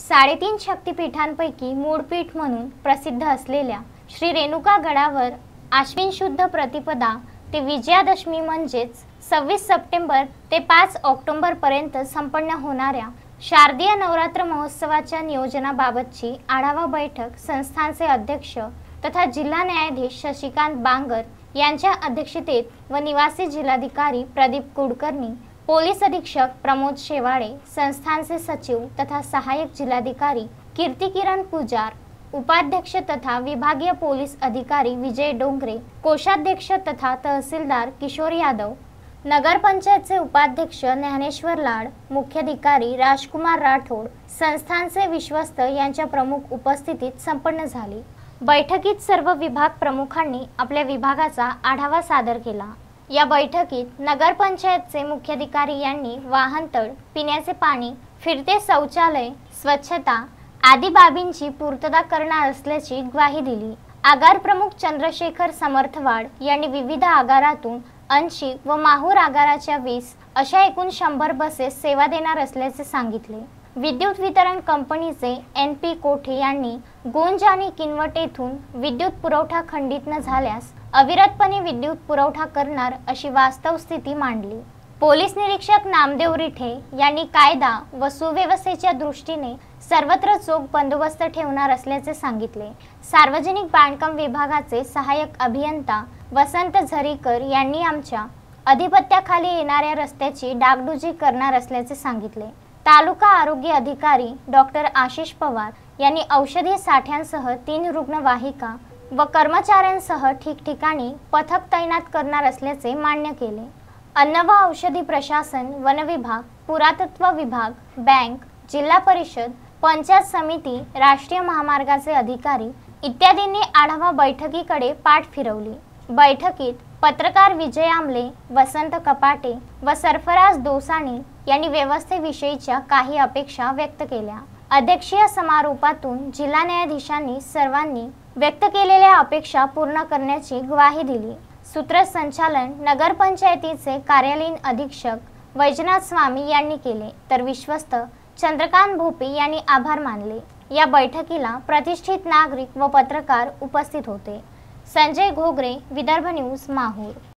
3.5 शक्तिपीठांपैकी मूळ पीठ म्हणून प्रसिद्ध असलेल्या श्री रेणुका गडावर आश्विन शुद्ध प्रतिपदा ते विजयादशमी म्हणजेच 26 सप्टेंबर ते 5 ऑक्टोबर पर्यंत संपन्न होणाऱ्या शारदीय नवरात्र महोत्सवाच्या नियोजनाबाबतची आढावा बैठक संस्थानचे अध्यक्ष तथा जिल्हा न्यायाधीश शशिकांत बांगर यांच्या अध्यक्षतेत व निवासी जिल्हाधिकारी प्रदीप कुलकर्णी, पोलीस अधीक्षक प्रमोद शेवाळे, संस्थानचे सचिव तथा सहाय्यक जिल्हाधिकारी कीर्तिकिरण पुजार, उपाध्यक्ष तथा विभागीय पोलीस अधिकारी विजय डोंगरे, कोषाध्यक्ष तथा तहसीलदार किशोर यादव, नगर पंचायतचे उपाध्यक्ष ज्ञानेश्वर लाड, मुख्याधिकारी राजकुमार राठोड, संस्थानचे विश्वस्त यांच्या प्रमुख उपस्थितीत संपन्न झाली। बैठकीत सर्व विभाग प्रमुखांनी आपल्या विभागाचा आढावा सादर केला। या बैठकीत नगर पंचायतचे मुख्याधिकारी यांनी वाहनतळ, पिण्याचे पाणी, फिरते शौचालय, स्वच्छता आदी बाबींची पूर्तता करणार असल्याची ग्वाही दिली। आगार प्रमुख चंद्रशेखर समर्थवाड यांनी विविध आगारातून 80 व माहूर आगाराच्या 20 अशा एकूण 100 बसेस सेवा देणार असल्याचे सांगितले। विद्युत वितरण कंपनीचे NP कोठे यांनी गुंज आणि किनवट येथून विद्युत पुरवठा खंडित न झाल्यास अविरतपणे विद्युत पुरवठा करणार अशी वास्तव स्थिती मांडली। पोलीस निरीक्षक नामदेव रिठे यांनी कायदा व सुव्यवस्थेच्या दृष्टीने सर्वत्र चोख बंदोबस्त ठेवणार असल्याचे सांगितले। सार्वजनिक बांधकाम विभागाचे सहाय्यक अभियंता वसंत झरीकर यांनी आमच्या अधिपत्याखाली येणाऱ्या रस्त्याची डागडुजी करणार असल्याचे सांगितले। तालुका आरोग्य अधिकारी डॉक्टर आशिष पवार यांनी औषधी साठ्यांसह 3 रुग्णवाहिका व कर्मचाऱ्यांसह ठिकठिकाणी पथक तैनात करणार असल्याचे मान्य केले। अन्न व औषधी प्रशासन, वन विभाग, पुरातत्व विभाग, बँक, जिल्हा परिषद, पंचायत समिती, राष्ट्रीय महामार्गाचे अधिकारी इत्यादींनी आढावा बैठकीकडे पाठ फिरवली। बैठकीत पत्रकार विजय आमले, वसंत कपाटे व सरफराज दोसानी यांनी व्यवस्थेविषयीच्या काही अपेक्षा व्यक्त केल्या। अध्यक्षीय समारोपातून जिल्हा न्यायाधीशांनी सर्वांनी व्यक्त केलेल्या अपेक्षा पूर्ण करण्याची ग्वाही दिली। सूत्रसंचालन नगर पंचायतीचे कार्यालयीन अधीक्षक वैजनाथ स्वामी यांनी केले, तर विश्वस्त चंद्रकांत भोपी यांनी आभार मानले। या बैठकीला प्रतिष्ठित नागरिक व पत्रकार उपस्थित होते। संजय घोगरे, विदर्भ न्यूज, माहूर।